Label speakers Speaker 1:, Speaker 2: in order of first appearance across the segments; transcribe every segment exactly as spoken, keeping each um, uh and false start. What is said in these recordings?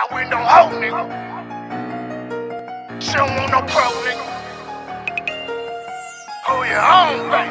Speaker 1: around with no hoe, nigga. She don't want no pro, nigga. Oh, your own, baby.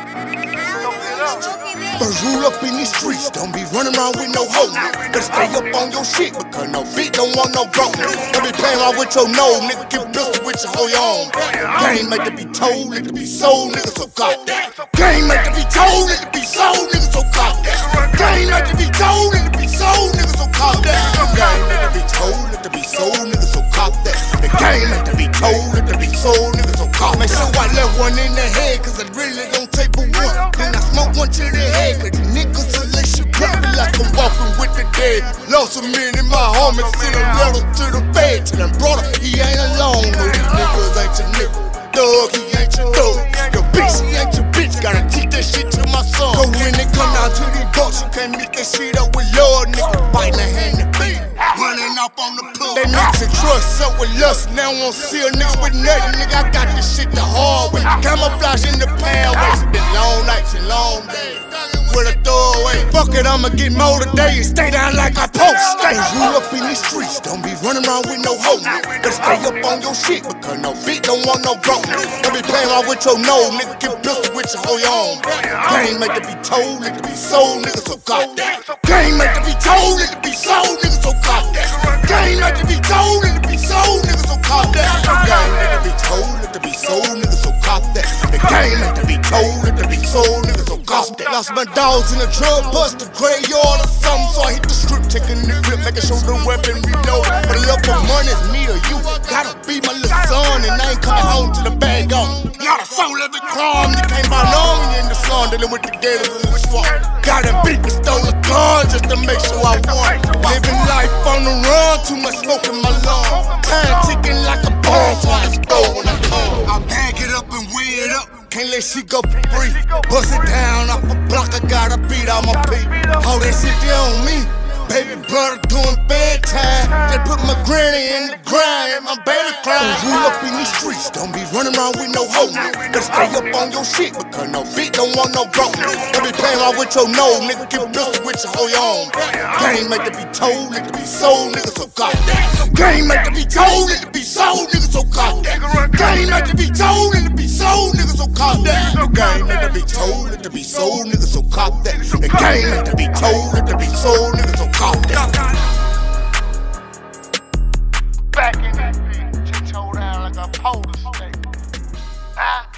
Speaker 2: First rule up in these streets, don't be running around with no hoe. Better stay up on your shit, because no bitch don't want no broke. Don't be playing around with your nose, nigga. Get pistol with your hoe your own. Game made to be told, nigga, be sold, nigga, so goddamn. Game made to be told, nigga, be sold, nigga, so goddamn. Game made to be told, nigga, be sold, nigga, so goddamn. Game made to be told, nigga, be sold, nigga, so goddamn. The game made to be told, nigga, be sold, nigga, so goddamn. Make sure I left one in the head, cause I really don't take but one. Then I smoke one to the head, cause the niggas unless you grab me like I'm walking with the dead. Lost a minute, my homies sent a letter to the feds. And brother, he ain't alone, no, these niggas ain't your nigga. Thug, he ain't your thug. Your bitch, he ain't your bitch. Gotta teach that shit to my son. Cause when it come down to these bucks, you can't mix that shit up with love, nigga. Biting the hand and beat. Running off on the plug. They mix and trust up with lust. Now I won't see a nigga with nothing, nigga. I got this shit the hard way. Camouflage in the pathway. It's been long nights and long days. With a throwaway. Fuck it, I'ma get more today and stay down like I post. Stay rule up in these streets, don't be running around with no hoe. Better stay up on your shit, because no bitch don't want no broke. Don't be playing around with your nose, nigga. Get pistol with your hoe your own. Game made to be told, nigga, be sold, nigga, so goddamn. Game made to be told, nigga, be sold, nigga, so goddamn. Game made to be told, nigga, be sold, nigga, so goddamn. Game made to be told, nigga, be sold, nigga, so goddamn. The game made to be told, nigga, be sold, nigga, so goddamn. Lost my dogs in a drug bust, a graveyard or something, so I hit the strip, taking the grip, making sure the weapon reload. But love for money is me or you. Gotta be my little son, and I ain't coming home till the bag on. Lot of soul every crime, you can't buy long in the sun, dealing with the gators in the swamp. Got him beat and stole a gun just to make sure I won. Living life on the run, too much smoke in my lungs. Time ticking like a bomb, so I explode when I come. I bag it up and weigh it up. Can't let shit go for free. Bust it down off a block, I gotta beat all my feet. All that shit there on me. Baby brother doing bedtime. Just put my granny in the grind, my baby crying. Rule up in these streets, don't be running around with no hoe. Better stay up on your shit, because no bitch don't want no broke. Don't be playing around with your nose, nigga. Get pistol with your hoe your own. Game made to be told, nigga, be sold, nigga, so goddamn. Game made to be told, nigga, be sold, nigga, so goddamn. Game made to be told, nigga, be sold, nigga, so goddamn. The game made to be told, nigga, be sold, nigga, so goddamn. The game made to be told, nigga, be sold, nigga, so goddamn.
Speaker 1: Back in that bitch, she told down like a polar state. Huh?